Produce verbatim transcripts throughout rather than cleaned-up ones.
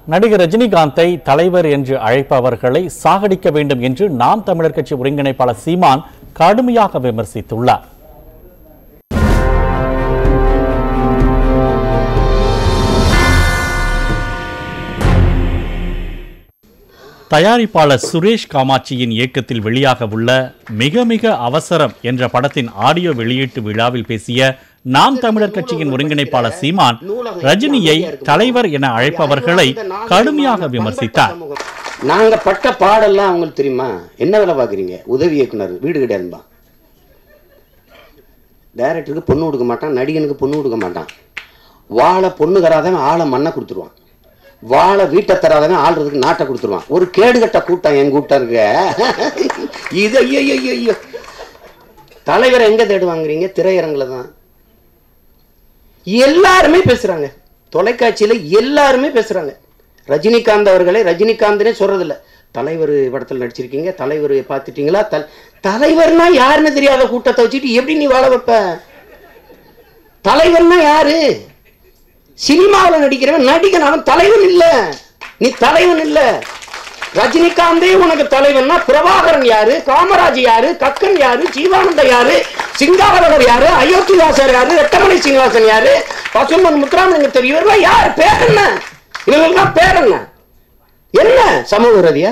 நடிகர் ரஜினிகாந்தை தலைவர் என்று அழைப்பவர்களை சாகடிக்க வேண்டும் என்று நாம் தமிழர் கட்சி ஒருங்கிணைப்பாளர் சீமான் கடுமையாக விமர்சித்துள்ளார். தயாரிப்பாளர் சுரேஷ் காமாட்சியின் இயக்கத்தில் வெளியாக உள்ள மிக மிக அவசரம் என்ற படத்தின் ஆடியோ வெளியீட்டு விழாவில் பேசிய நாம் தமிழர் கட்சியின் ஒருங்கிணைப்பாளர் சீமான் ரஜினியை தலைவர் என அழைப்பவர்களை கடுமையாக விமர்சித்தார். நாங்க பட்ட பாடெல்லாம் அவங்களுக்கு தெரியுமா? என்ன வேலை பாக்குறீங்க? உதவி இயக்குனர் வீடு கிடையாதுபா. டைரக்டருக்கு பொண்ணு கொடுக்க மாட்டான், நடிகனுக்கு பொண்ணு கொடுக்க மாட்டான். வாழை பொண்ணு தராதவன் ஆளை மண்ணை கொடுத்துருவான், வாழை வீட்டை தராதவன் ஆள்றதுக்கு நாட்டை கொடுத்துருவான். ஒரு கேடுகட்ட கூட்டம் என் கூட்டம் இருக்க. இது ஐயோ தலைவரை எங்க தேடுவாங்கிறீங்க? திரையரங்குல தான் எல்லாருமே பேசுறாங்க, தொலைக்காட்சியில எல்லாருமே பேசுறாங்க. ரஜினிகாந்த் அவர்களை ரஜினிகாந்தனே சொல்றதில்ல. தலைவர் படத்தில் நடிச்சிருக்கீங்க, தலைவர் பார்த்துட்டீங்களா? தலைவர்னா யாருன்னு தெரியாத கூட்டத்தை வச்சுட்டு எப்படி நீ வாழ வைப்ப? தலைவர்னா யாரு? சினிமாவில் நடிக்கிறவன் நடிகன், அவன் தலைவன் இல்ல. நீ தலைவன் இல்ல. ரஜினிகாந்தே உனக்கு தலைவன்னா பிரபாகரன் யாரு, காமராஜ் யாரு, கக்கன் யாரு, ஜீவானந்த யாரு, சிங்காரவர் யாரு, அயோத்திதாசர் யாரு, ரெட்டமணி சீனிவாசன் யாரு, பசுமன் முத்துராமலிங்க தெரியும் யார்? பேர் என்ன? இவங்களுக்கெல்லாம் பேர் என்ன? என்ன சமூக விரோதியா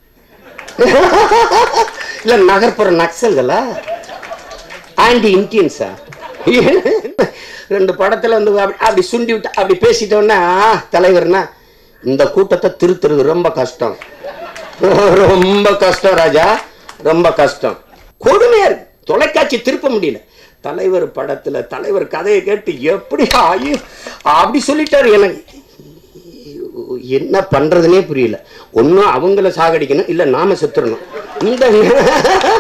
இல்ல நகர்ப்புற நக்சல்களா, ஆன்டி இந்தியன்ஸா? ரெண்டு படத்துல வந்து அப்படி சுண்டி விட்டு அப்படி பேசிட்டோம்னா தலைவர்னா இந்த கூட்டத்தை திருத்துறது ரொம்ப கஷ்டம், ரொம்ப கஷ்டம் ராஜா, ரொம்ப கஷ்டம். கொடுமையா இருக்கு. தொலைக்காட்சி திருப்ப முடியல. தலைவர் படத்துல தலைவர் கதையை கேட்டு எப்படி ஆயு அப்படி சொல்லிட்டாரு. எனக்கு என்ன பண்றதுனே புரியல. ஒன்னும் அவங்கள சாகடிக்கணும், இல்ல நாம செத்துறணும். இந்த